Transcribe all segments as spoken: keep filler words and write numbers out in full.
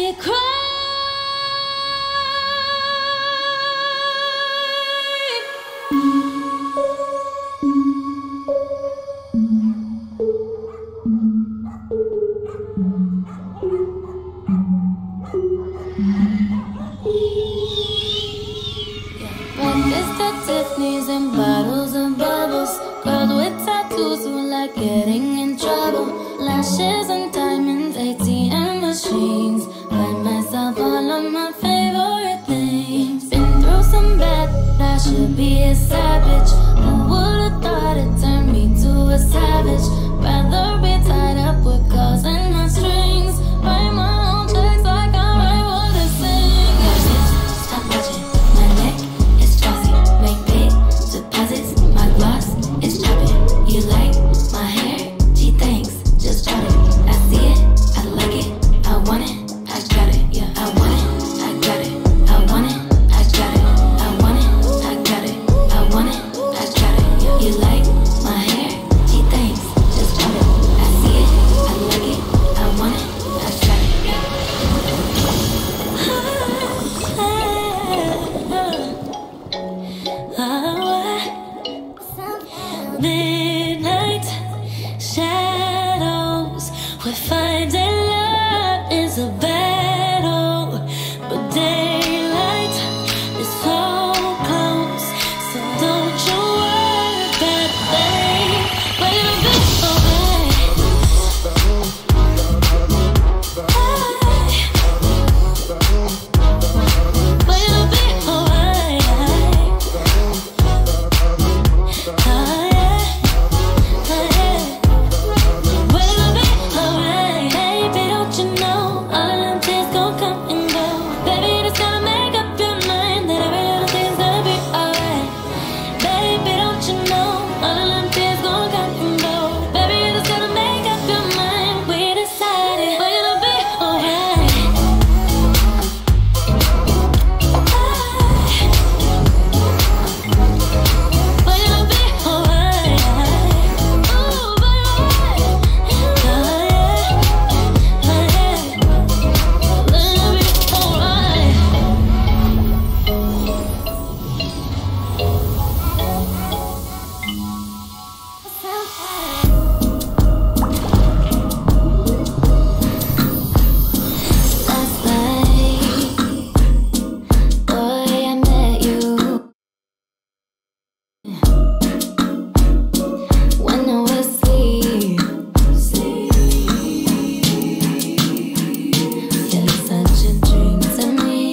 me cry. Breakfast at Tiffany's and bottles of bubbles. Girls with tattoos who like getting in trouble. Lashes and diamonds, A T M machines. Buy myself all of my favorite things. Been through some bad, I should be a savage. Who would've thought it turned me to a savage? Rather be tied up with calls and my strings. Write my own checks like I write what I sing. Stop watching, my neck is glossy. Make big deposits, my gloss is chopping. You like my hair? Gee, thanks, just drop it. I see it, I like it, I want it, I got it. Yeah, I want it, I got it, I want it, I got it. I want it, I got it, I want it, I got it. Yeah, you like my hair? Gee, thanks, just drop it. I see it, I like it, I want it, I got it. Yeah. Midnight shadows, we're finding love is a battle, but daylight is so close. So don't you worry about a thing, but it'll be alright. But it'll be alright. Oh yeah, oh yeah. But it'll be alright. Baby, don't you know all of them tears gon' come and go? Baby, you just gotta make up your mind that every little thing's gonna be alright. Baby, don't you know all of them tears gon' come and go? Baby, you just gotta make up your mind. We decided, but it'll be alright. But it'll be alright. Ooh, but alright. Oh yeah, oh yeah. But it'll be alright. Last night, boy, I met you when I was asleep. You're such a dream to me.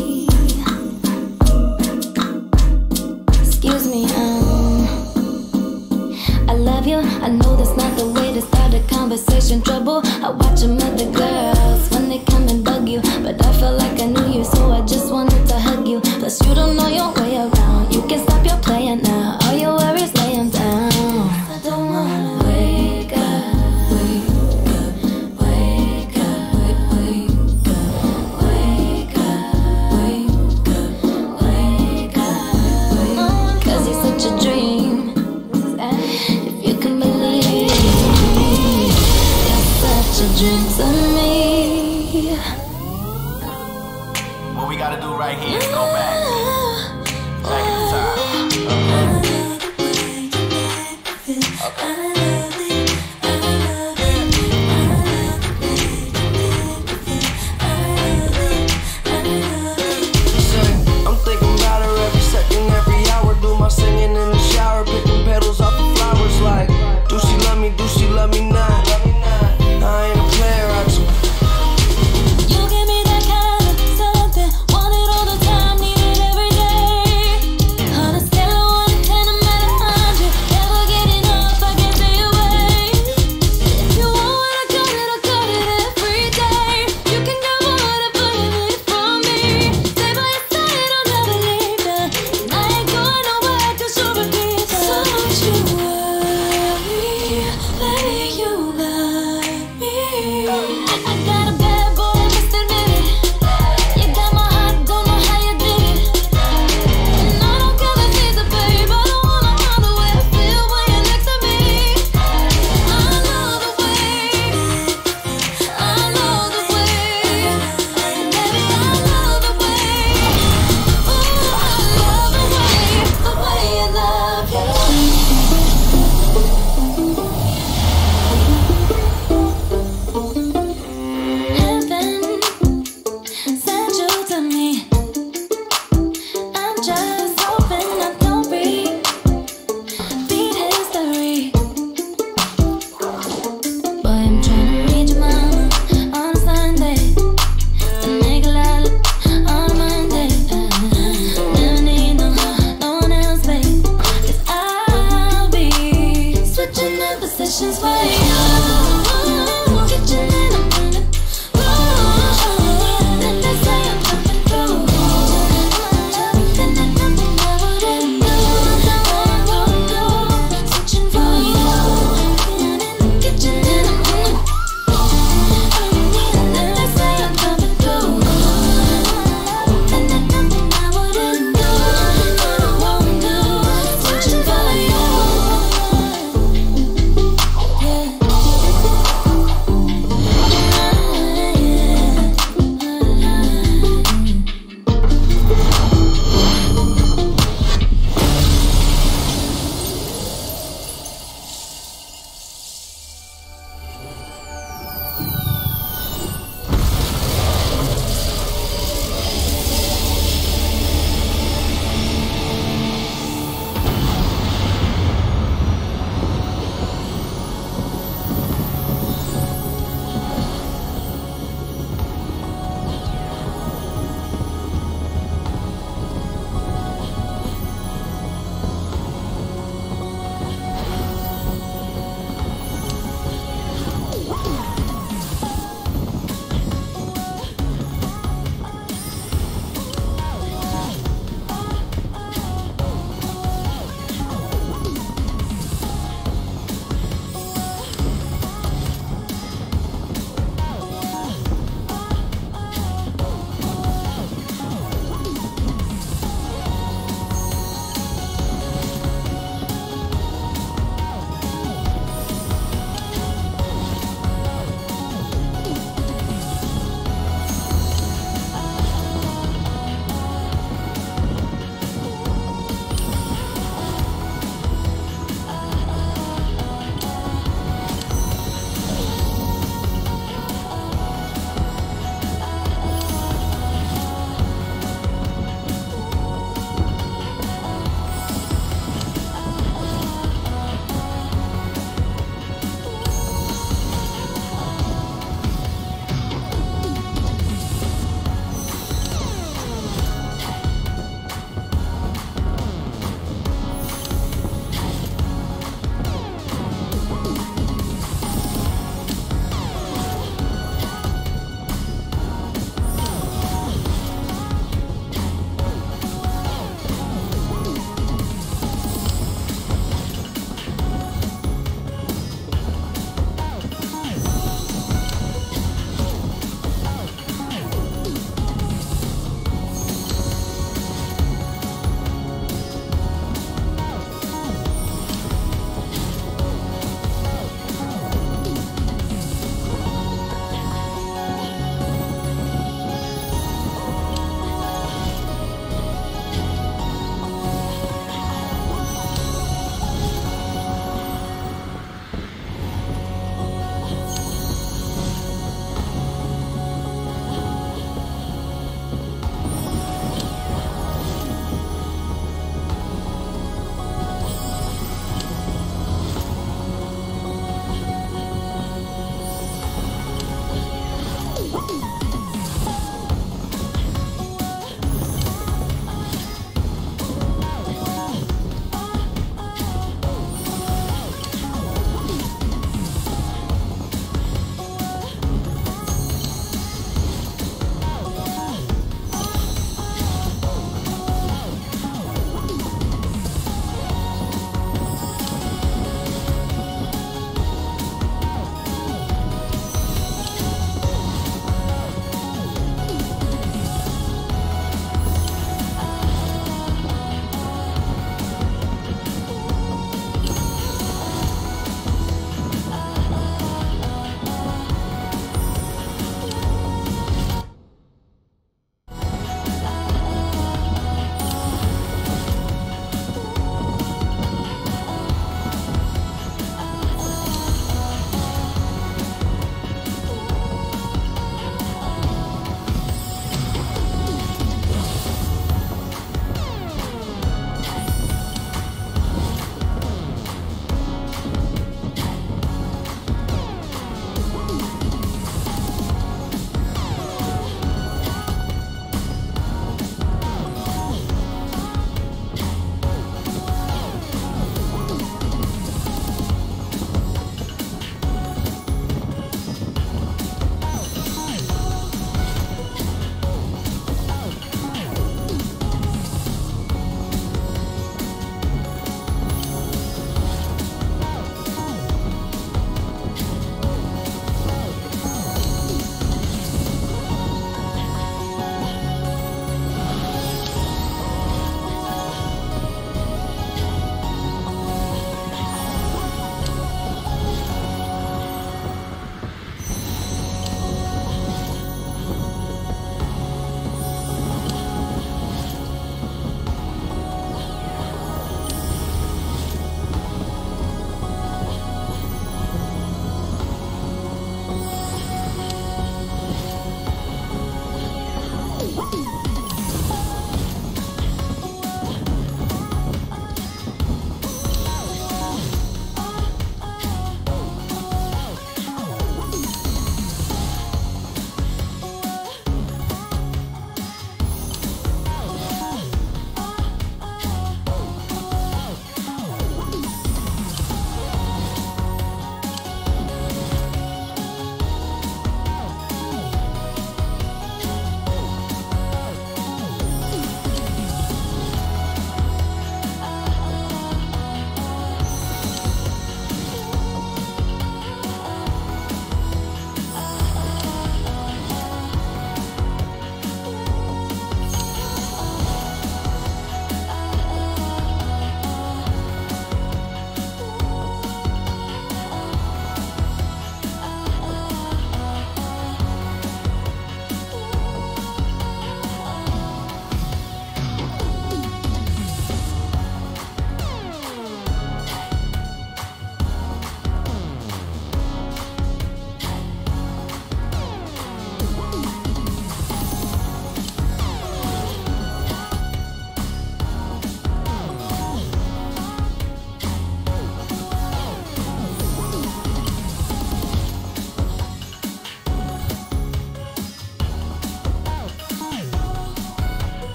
Excuse me, um, I love you. I know that's not the way to start a conversation. Trouble. I watch them other girls when they come and bug you, but I felt like I knew you, so I just wanted to hug you. Plus you don't know your way around. You can stop your playing now. All your worries lay 'em down. I don't wanna wake up, wake up, wake up, wake up, wake up, wake up, wake up, wake up. 'Cause he's such a dream. If you can believe, you're such a dream to me. What we gotta do right here is go back. Back in